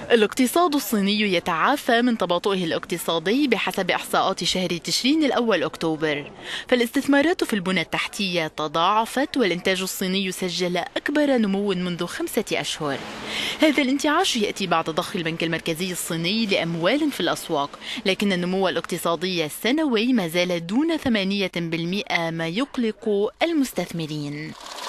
الاقتصاد الصيني يتعافى من تباطؤه الاقتصادي بحسب إحصاءات شهر تشرين الأول أكتوبر، فالاستثمارات في البنى التحتية تضاعفت والإنتاج الصيني سجل أكبر نمو منذ 5 أشهر. هذا الانتعاش يأتي بعد ضخ البنك المركزي الصيني لأموال في الأسواق، لكن النمو الاقتصادي السنوي ما زال دون 8%، ما يقلق المستثمرين.